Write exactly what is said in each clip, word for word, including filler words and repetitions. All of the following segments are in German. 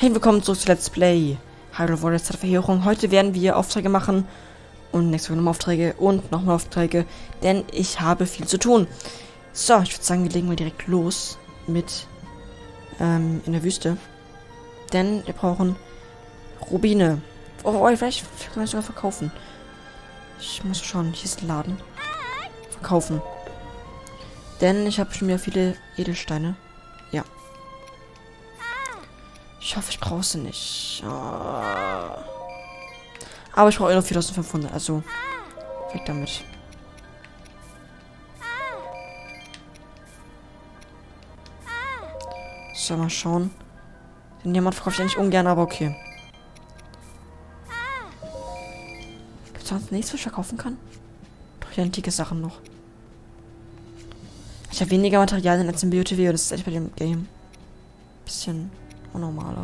Hey, willkommen zurück zu Let's Play Hyrule Warriors Verheerung. Heute werden wir Aufträge machen und nächste Woche nochmal Aufträge und nochmal Aufträge, denn ich habe viel zu tun. So, ich würde sagen, wir legen mal direkt los mit ähm, in der Wüste, denn wir brauchen Rubine. Oh, oh vielleicht kann man sogar verkaufen. Ich muss schauen, hier ist ein Laden. Verkaufen. Denn ich habe schon wieder viele Edelsteine. Ja. Ich hoffe, ich brauche sie nicht. Oh. Aber ich brauche nur viertausendfünfhundert, also weg damit. So, mal schauen. Den Diamant verkaufe ich eigentlich ungern, aber okay. Gibt es sonst nichts, was ich verkaufen kann? Doch, hier antike Sachen noch. Ich habe weniger Materialien als im B O T W, das ist echt bei dem Game. Bisschen normaler.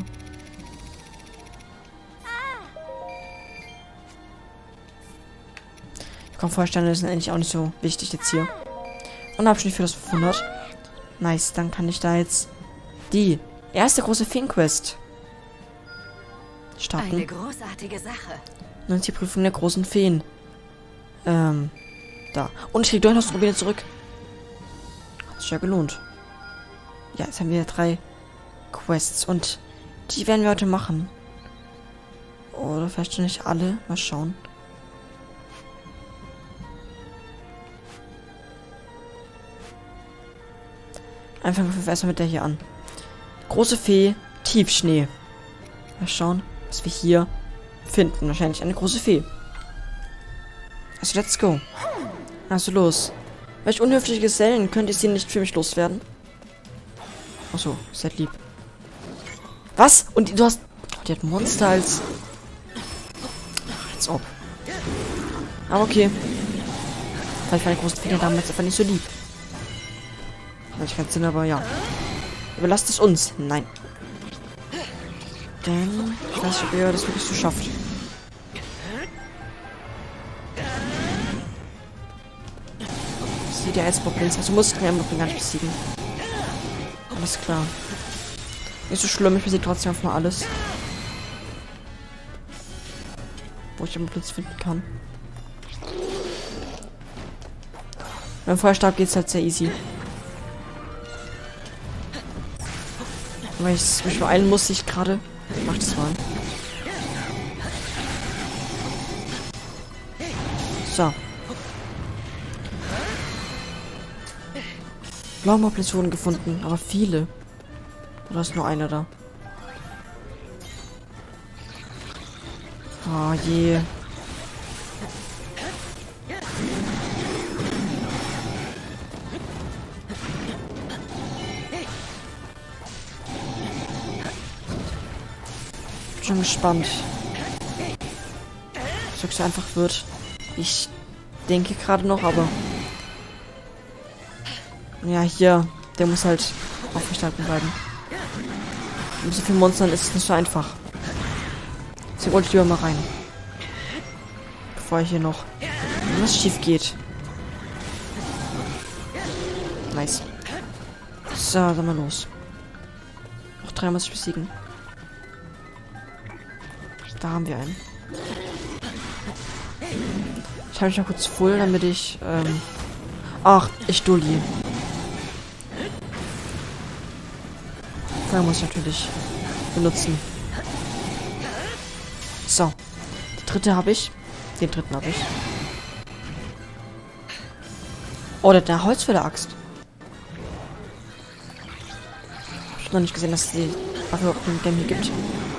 Komfortsteine sind eigentlich auch nicht so wichtig jetzt hier. Und Abschnitt für das fünfhundert. Nice, dann kann ich da jetzt die erste große Feen-Quest starten. Eine großartige Sache. Und jetzt die Prüfung der großen Feen. Ähm, da. Und ich krieg doch noch das Rubine zurück. Hat sich ja gelohnt. Ja, jetzt haben wir drei Quests und die werden wir heute machen. Oder vielleicht schon nicht alle. Mal schauen. Einfach wir erstmal mit der hier an. Große Fee, Tiefschnee. Mal schauen, was wir hier finden. Wahrscheinlich eine große Fee. Also let's go. Also los. Welch unhöfliche Gesellen, könnt ihr sie nicht für mich loswerden? Achso, seid lieb. Was? Und du hast... Oh, die hat Monster als... Ach, als ob. Aber okay. Vielleicht war die große Fee damals einfach nicht so lieb. Habe ich keinen Sinn, aber ja. Überlasst es uns. Nein. Denn ich weiß nicht, ob ihr das wirklich so schafft. Sieht der Eisbock-Pilz. Also muss ich den Eisbock gar nicht besiegen. Alles klar. Nicht so schlimm, ich besiege trotzdem einfach mal alles. Wo ich den Blitz finden kann. Beim Feuerstab geht es halt sehr easy. Weil ich mich beeilen muss, ich gerade. Mach das mal. So. Blaumoblins wurden gefunden, aber viele. Oder ist nur einer da? Oh je. Schon gespannt. Ob es so einfach wird. Ich denke gerade noch, aber ja, hier, der muss halt aufgehalten bleiben. Mit so vielen Monstern ist es nicht so einfach. Deswegen wollte ich lieber mal rein. Bevor hier noch was schief geht. Nice. So, dann mal los. Noch drei muss ich besiegen. Da haben wir einen. Ich habe mich mal kurz voll, damit ich, ähm... Ach, ich Dulli. Feuer muss ich natürlich benutzen. So. Die dritte habe ich. Den dritten habe ich. Oh, der hat eine Holzfäller-Axt. Ich habe noch nicht gesehen, dass es die Waffe auf dem Game hier gibt.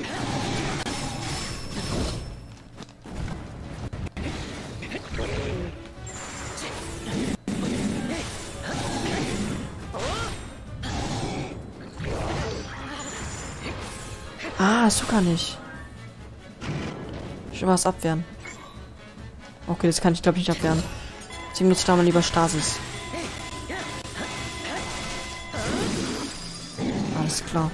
Ah, so kann ich. Schon was abwehren. Okay, das kann ich glaube ich nicht abwehren. Deswegen nutze ich da mal lieber Stasis. Alles klar.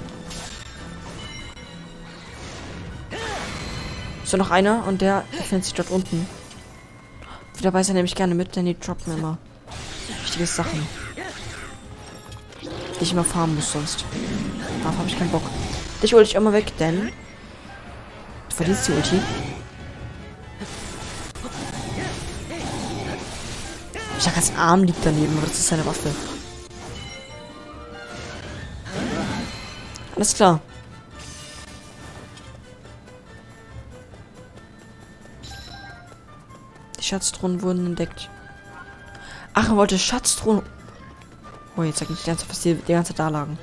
So, noch einer und der befindet sich dort unten. Die dabei sind nämlich gerne mit, denn die droppen immer wichtige Sachen. Die ich immer farmen muss sonst. Darauf habe ich keinen Bock. Dich hol ich auch mal weg, denn du verlierst die Ulti. Chakas Arm liegt daneben, aber das ist seine Waffe. Alles klar. Die Schatztruhen wurden entdeckt. Ach, er wollte Schatztruhen. Oh, jetzt sag ich nicht ernsthaft, was die, die ganze Zeit da lagen.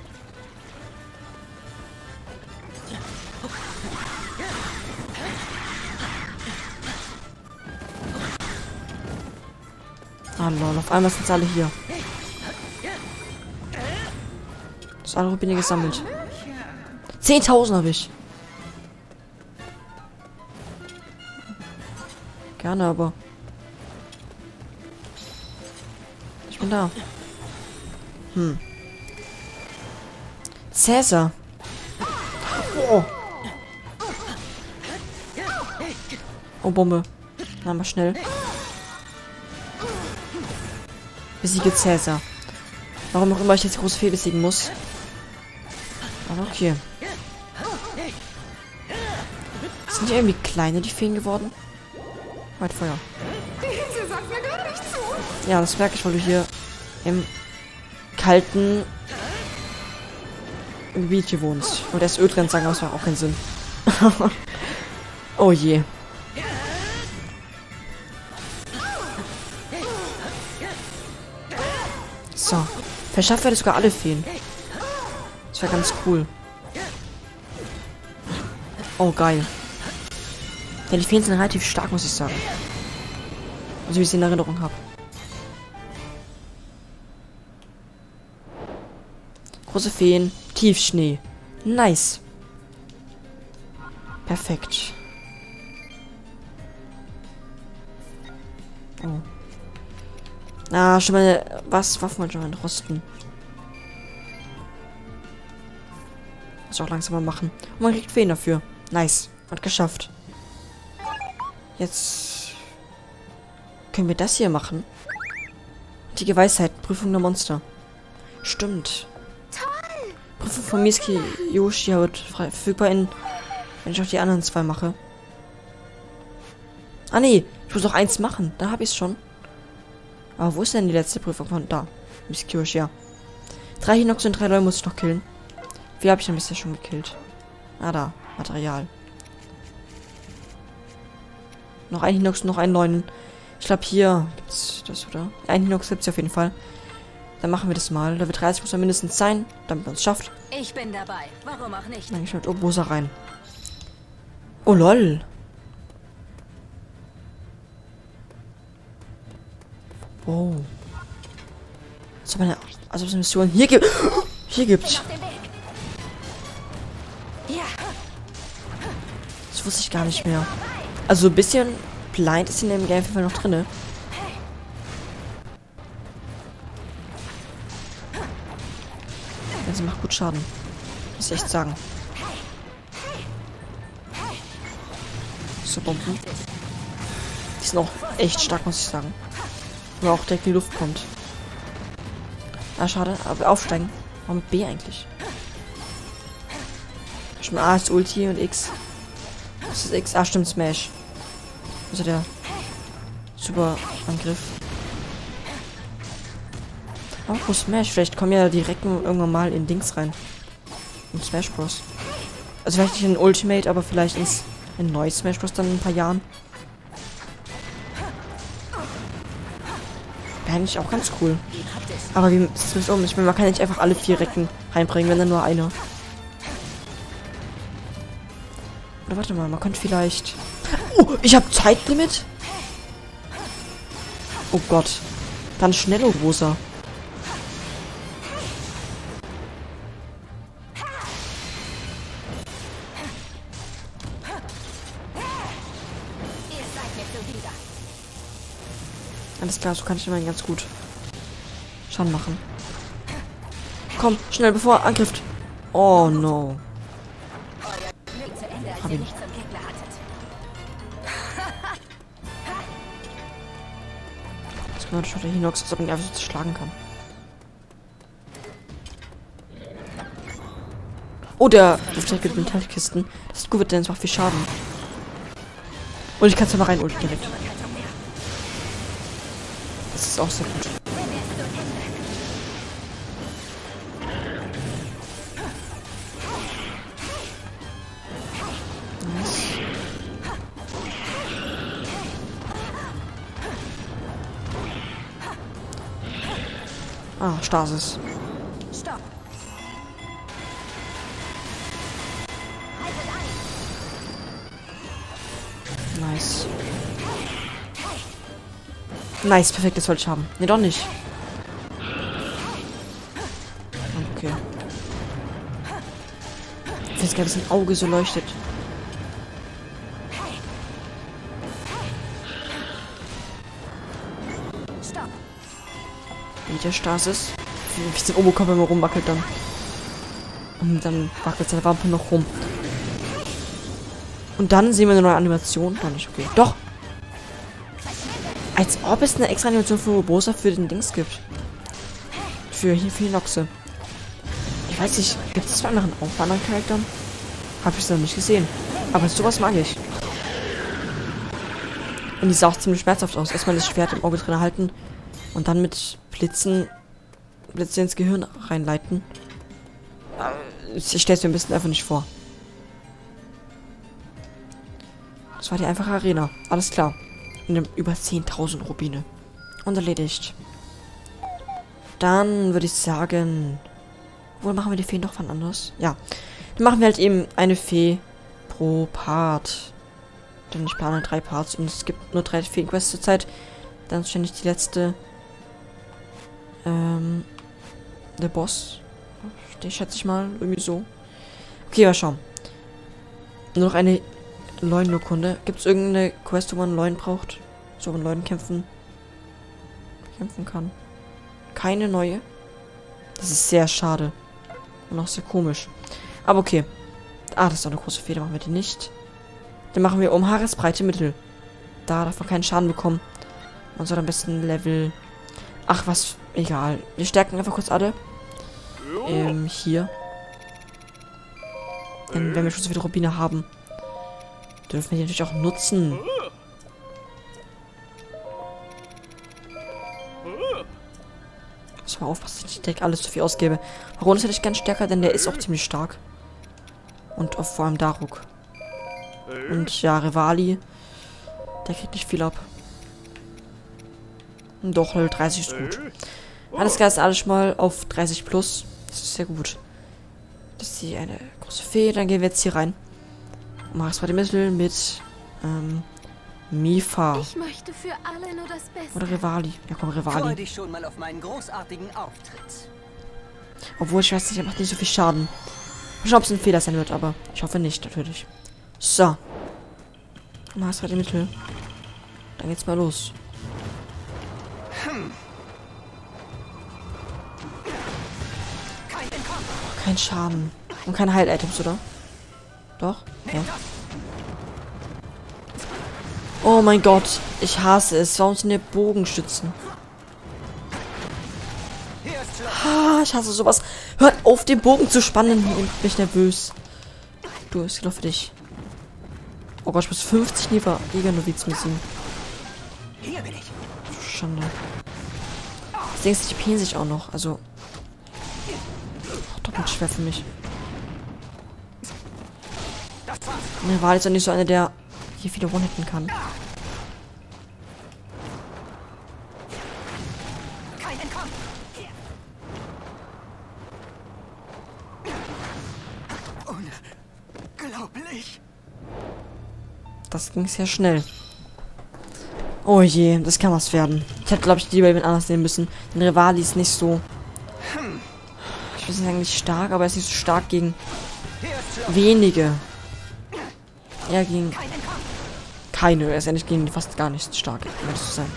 Ah, lol, auf einmal sind sie alle hier. Das alle Rubine gesammelt. zehntausend habe ich. Gerne, aber ich bin da. Hm. Cäsar. Oh. Oh, Bombe. Na, mal schnell. Besiege Cäsar. Warum auch immer ich jetzt große Fee besiegen muss. Aber okay. Sind die irgendwie kleiner, die Feen geworden? Weit Feuer. Ja, das merke ich, weil du hier im kalten Gebiet hier wohnst. Und erst Ödren sagen, aber das macht auch keinen Sinn. Oh je. So. Verschafft werde sogar alle Feen. Das wäre ganz cool. Oh, geil. Ja, die Feen sind relativ stark, muss ich sagen. Also, wie ich sie in Erinnerung habe. Große Feen, Tiefschnee. Nice. Perfekt. Oh. Ah, schon mal was? Waffen schon mal rosten. Muss ich auch langsam mal machen. Und man kriegt Feen dafür. Nice. Hat geschafft. Jetzt können wir das hier machen. Die Weisheit. Prüfung der Monster. Stimmt. Toll. Prüfung von Miski Yoshi wird frei verfügbar in, wenn ich auch die anderen zwei mache. Ah nee, ich muss noch eins machen. Da habe ich es schon. Aber wo ist denn die letzte Prüfung von da? Miski Yoshi, ja. Drei Hinox und drei Leute muss ich noch killen. Wie habe ich denn bisher schon gekillt? Ah da, Material. Noch ein Hinox, noch ein Neunen. Ich glaube, hier gibt's das, oder? Ein Hinox gibt's auf jeden Fall. Dann machen wir das mal. Level dreißig muss er mindestens sein, damit man es schafft. Ich bin dabei. Warum auch nicht? Dann gehe ich mit Obosa rein. Oh, lol. Oh. So, meine, also eine Mission hier gibt. Hier gibt's. Ja. Das wusste ich gar nicht mehr. Also ein bisschen blind ist in dem Game auf jeden Fall noch drin. Sie macht gut Schaden. Muss ich echt sagen. So, Bomben. Die sind auch echt stark, muss ich sagen. Wo auch direkt die Luft kommt. Ah, schade. Aber aufsteigen. Warum mit B eigentlich? Schon A ist Ulti und X. Das ist X. Ah, stimmt, Smash. Also der super Angriff. Oh, Smash. Vielleicht kommen ja direkt irgendwann mal in Dings rein. In Smash Bros. Also vielleicht nicht in Ultimate, aber vielleicht ins in neues Smash Bros. Dann in ein paar Jahren. Wäre eigentlich auch ganz cool. Aber wie ist das um? Ich meine, man kann nicht einfach alle vier Recken reinbringen, wenn dann nur eine. Oder warte mal, man könnte vielleicht... Oh, ich habe Zeitlimit? Oh Gott. Dann schnell, Rosa. Alles klar, so kann ich immerhin ganz gut Schaden machen. Komm, schnell, bevor er angreift. Oh no. Hab ihn. Jetzt kann man schon der Hinox, als ob man ihn einfach so schlagen kann. Oh, der versteckt mit Metallkisten. Das ist gut, denn es macht viel Schaden. Und ich kann es mal rein ulten direkt. Das ist auch sehr gut. Nice. Ah, Stasis. Stopp. Nice. Nice, perfekt, das wollte ich haben. Ne, doch nicht. Okay. Ich weiß gar nicht, dass ein Auge so leuchtet. Stopp. Wieder Stasis. Wie bisschen Oberkopf, wenn man rumwackelt dann. Und dann wackelt seine Wampe noch rum. Und dann sehen wir eine neue Animation. Doch nicht, okay. Doch! Als ob es eine extra Animation für Urbosa für den Dings gibt. Für hier für die Noxe. Ich weiß nicht, gibt es bei anderen auch bei anderen Charakteren? Habe ich es noch nicht gesehen. Aber sowas mag ich. Und die sah auch ziemlich schmerzhaft aus. Erstmal das Schwert im Auge drin halten und dann mit Blitzen Blitze ins Gehirn reinleiten. Ich stelle es mir ein bisschen einfach nicht vor. Das war die einfache Arena. Alles klar. Und über zehntausend Rubine. Und erledigt. Dann würde ich sagen... Wo machen wir die Fee noch wann anders? Ja. Dann machen wir halt eben eine Fee pro Part. Denn ich plane drei Parts und es gibt nur drei Feen-Quests zur Zeit. Dann ist ständig die letzte... Ähm... Der Boss. Den schätze ich mal. Irgendwie so. Okay, mal schauen. Nur noch eine Leuen-Urkunde. Gibt es irgendeine Quest, wo man Leuen braucht? So, man Leuen kämpfen... kämpfen kann. Keine neue. Das ist sehr schade. Und auch sehr komisch. Aber okay. Ah, das ist doch eine große Feder. Machen wir die nicht. Dann machen wir um Haaresbreite Mittel. Da darf man keinen Schaden bekommen. Man soll am besten Level... Ach, was... Egal. Wir stärken einfach kurz alle. Ähm, hier. Denn wenn wir schon so viele Rubine haben, dürfen wir die natürlich auch nutzen. Muss mal aufpassen, dass ich direkt alles zu viel ausgebe. Baron ist natürlich ganz stärker, denn der ist auch ziemlich stark. Und auch vor allem Daruk. Und ja, Revali. Der kriegt nicht viel ab. Und doch, Level dreißig ist gut. Alles klar, ist alles schon mal auf dreißig plus. Das ist sehr gut. Das ist hier eine große Fee. Dann gehen wir jetzt hier rein. Und machen zweite Mittel mit ähm, Mipha. Ich möchte für alle nur das Beste. Oder Revali. Ja, komm, Freu Revali. dich schon mal auf meinen großartigen Auftritt. Obwohl, ich weiß nicht, er macht nicht so viel Schaden. Ich glaube, es ein Fehler sein wird, aber ich hoffe nicht, natürlich. So. Mach zweite Mittel. Dann geht's mal los. Hm. Kein Schaden. Und keine Heil-Items, oder? Doch? Ja. Oh mein Gott. Ich hasse es. Warum sind hier Bogenschützen? Ah, ich hasse sowas. Hört auf, den Bogen zu spannen. Ich bin ich nervös. Du, es geht doch für dich. Oh Gott, ich muss fünfzig Jäger-Novizen besiegen. Hier bin ich. Schande. Das Ding ist, die pielen sich auch noch. Also... doppelt schwer für mich. Ne, war jetzt auch nicht so einer, der hier viele one-hitten kann. Unglaublich. Das ging sehr schnell. Oh je, das kann was werden. Ich hätte, glaube ich, lieber jemand anders nehmen müssen. Denn Revali ist nicht so... Ich weiß nicht, eigentlich stark, aber er ist nicht so stark gegen wenige. Er gegen keine. Er ist ja nicht gegen fast gar nicht stark, um ehrlich zu sein.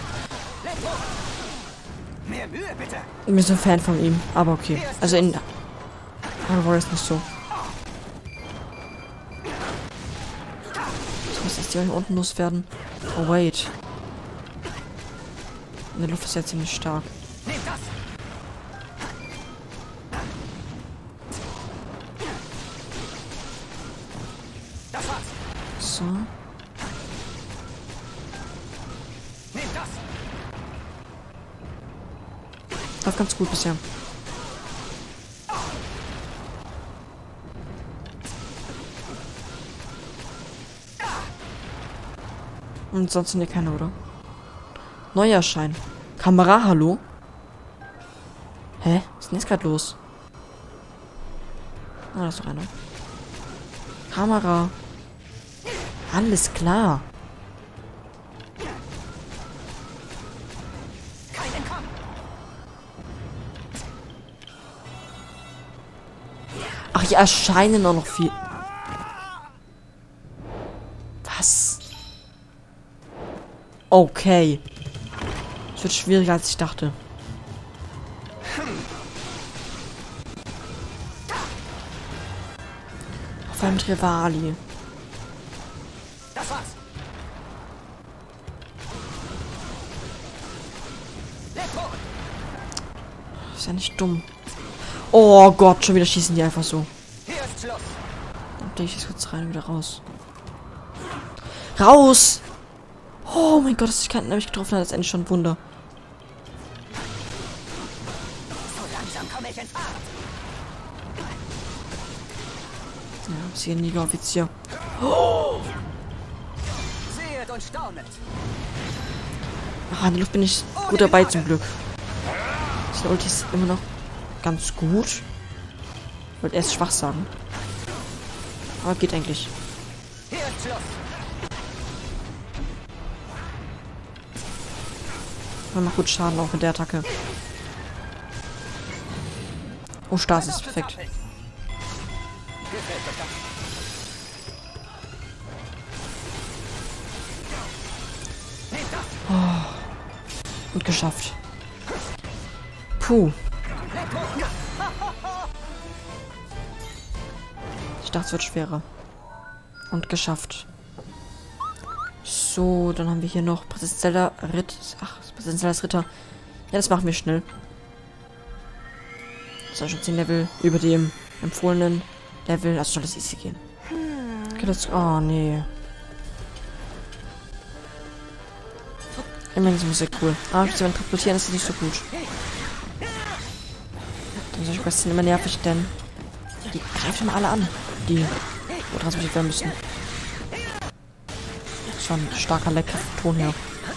Mehr Mühe, bitte. Ich bin so ein Fan von ihm, aber okay. Also in Hard War ist nicht so. Ich muss erst die hier unten loswerden. Oh wait. In der Luft ist ja ziemlich stark. So. Nimm das. Läuft ganz gut bisher. Und sonst sind hier keine, oder? Neuer Schein. Kamera, hallo? Hä? Was ist denn jetzt gerade los? Ah, da ist doch einer. Kamera. Alles klar. Kein Entkommen. Ach, hier erscheinen auch noch viel. Was? Okay. Es wird schwieriger, als ich dachte. Auf einem Trevali. Das war's. Let's go. Ist ja nicht dumm. Oh Gott, schon wieder schießen die einfach so. Hier ist Schluss. Dann gehe ich jetzt kurz rein und wieder raus. Raus! Oh mein Gott, dass ich keinen nämlich getroffen hat, ist eigentlich schon ein Wunder. So langsam komme ich in Fahrt. Ja, ist hier ein Liga-Offizier. Seht und staunet. Ach, in der Luft bin ich gut dabei zum Glück. Das Ulti ist immer noch ganz gut. Ich wollte erst schwach sagen. Aber geht eigentlich. Hier ist Schluss. Man macht gut Schaden auch mit der Attacke. Oh, Stasis, perfekt. Gefällt mir das. Nehmt das. Gut geschafft. Puh. Ich dachte, es wird schwerer. Und geschafft. So, dann haben wir hier noch Präsenzieller Ritt. Ach, Präsenzieller Ritter. Ja, das machen wir schnell. Das ist schon zehn Level über dem empfohlenen Level. Also soll das easy gehen. Okay, das. Oh, nee. Immerhin ist die Musik cool. Ah, ich soll transportieren, ist nicht so gut. Dann solche Quests sind immer nervig, denn die greifen immer alle an, die wo transportiert werden müssen. Schon ein starker lecker Ton her.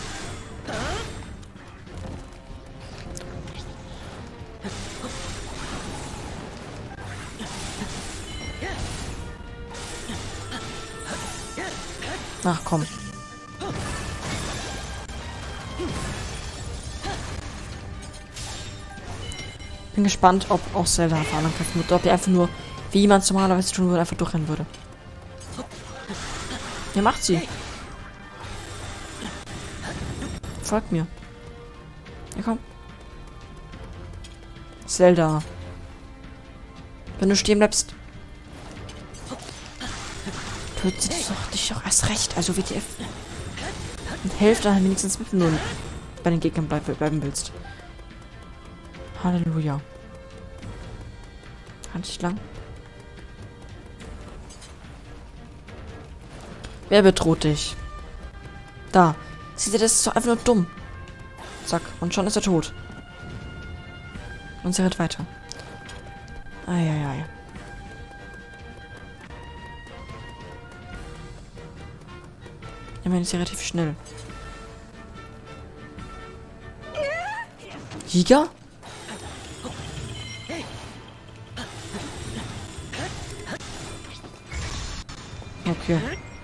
Ach komm. Bin gespannt, ob auch Zelda erfahren angreifen wird. Ob er einfach nur, wie man es normalerweise tun würde, einfach durchrennen würde. Ja, macht sie. Folgt mir. Ja, komm. Zelda. Wenn du stehen bleibst, tötet sie dich doch, dich doch erst recht. Also W T F. Und helft dann wenigstens mit, wenn du bei den Gegnern bleib, bleiben willst. Halleluja. Kann ich lang? Wer bedroht dich? Da. Seht ihr, das ist doch einfach nur dumm. Zack. Und schon ist er tot. Und sie rennt weiter. Eieiei. Immerhin ist sie relativ schnell. Giga? Okay.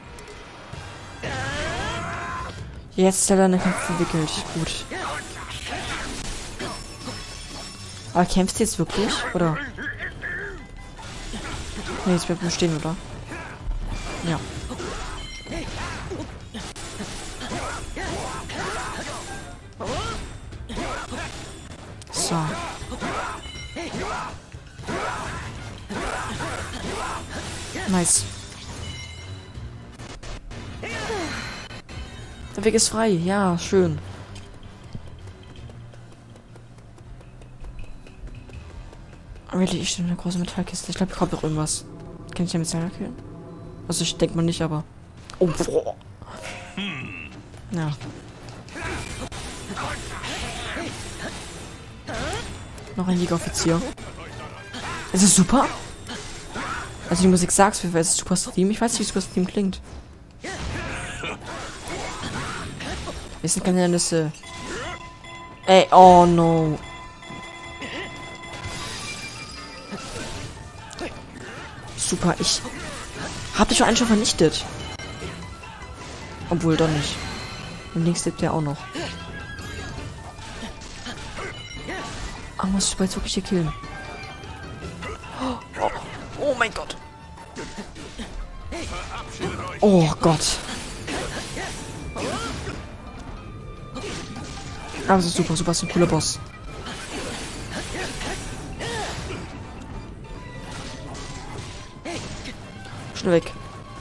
Jetzt hat er eine Kämpfe entwickelt. Gut. Aber kämpft sie jetzt wirklich? Oder? Ne, jetzt bleibt nur stehen, oder? Ja. So. Nice. Der Weg ist frei. Ja, schön. Really, ich stehe in einer großen Metallkiste. Ich glaube, ich habe noch irgendwas. Kann ich ja mit Zelda killen? Also ich denke mal nicht, aber Oh, boah. Ja. Noch ein Jägeroffizier. Es ist super. Also die Musik sagt, es ist Super Stream. Ich weiß nicht, wie Super Stream klingt. Wir sind keine Nüsse. Ey, oh no. Super, ich hab dich schon einen schon vernichtet. Obwohl, doch nicht. Und links lebt der auch noch. Ah, muss ich jetzt wirklich hier killen? Oh, oh mein Gott. Oh Gott. Aber das ist super, super, ist ein cooler Boss. Schnell weg.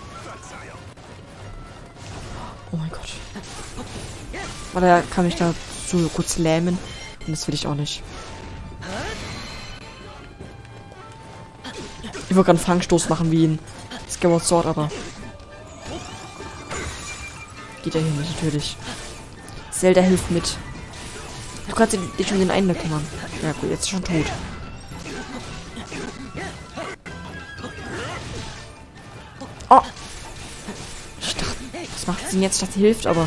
Oh mein Gott. Weil er kann mich da so kurz lähmen. Und das will ich auch nicht. Ich wollte gerade einen Fangstoß machen wie ein Skyward Sword, aber geht ja hier nicht, natürlich. Zelda hilft mit. Du kannst dich um den einen kümmern. Ja gut, jetzt ist schon tot. Oh! Ich dachte, was macht sie denn jetzt? Ich dachte, sie hilft, aber...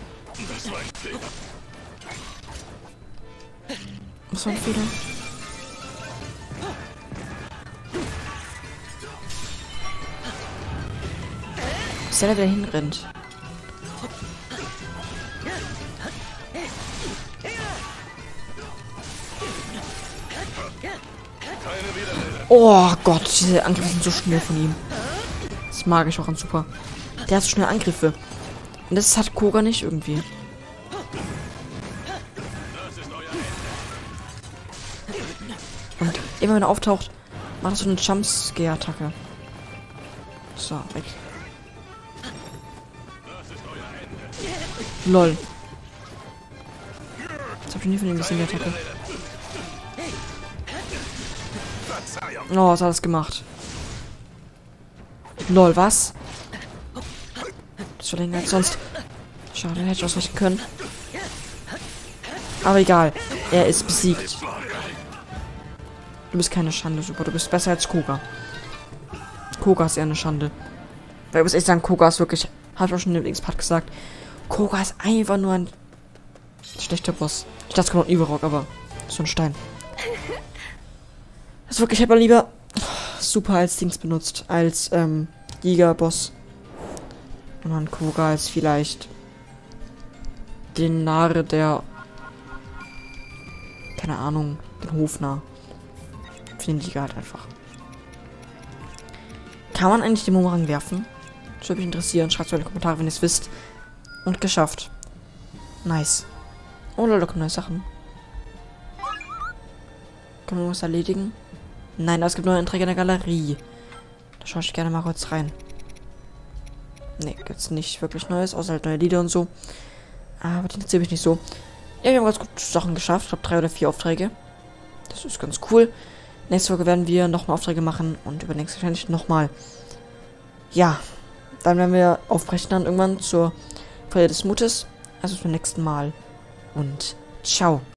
Was war ein Fehler? Bis der wieder hinrennt. Oh Gott, diese Angriffe sind so schnell von ihm. Das mag ich auch an Super. Der hat so schnell Angriffe. Und das hat Koga nicht irgendwie. Und immer wenn er auftaucht, macht er so eine Jumpscare-Attacke. So, weg. Lol. Das hab ich nie von ihm gesehen, die Attacke. Oh, was hat das gemacht? Lol, was? Das war länger als sonst. Schade, hätte ich ausweichen können. Aber egal. Er ist besiegt. Du bist keine Schande, Super. Du bist besser als Koga. Koga ist eher eine Schande. Weil ich muss echt sagen, Koga ist wirklich... Hab ich auch schon im X-Part gesagt. Koga ist einfach nur ein... schlechter Boss. Ich dachte, es kommt ein Überrock, aber... so ein Stein. Das ist wirklich... Ich hätte mal lieber... Super als Dings benutzt. Als, ähm... Jäger-Boss. Und dann Koga als vielleicht... den Narr der... keine Ahnung... den Hofnarr. Für den Jäger halt einfach. Kann man eigentlich den Bumerang werfen? Das würde mich interessieren. Schreibt es in die Kommentare, wenn ihr es wisst. Und geschafft. Nice. Oh, da kommen neue Sachen. Können wir was erledigen? Nein, es gibt neue Einträge in der Galerie. Da schaue ich gerne mal kurz rein. Ne, gibt's nicht wirklich Neues, außer halt neue Lieder und so. Aber die interessiert mich nicht so. Ja, wir haben ganz gut Sachen geschafft. Ich glaube, drei oder vier Aufträge. Das ist ganz cool. Nächste Folge werden wir nochmal Aufträge machen und übernächste wahrscheinlich nochmal. Ja, dann werden wir aufbrechen dann irgendwann zur Feier des Mutes. Also zum nächsten Mal. Und ciao.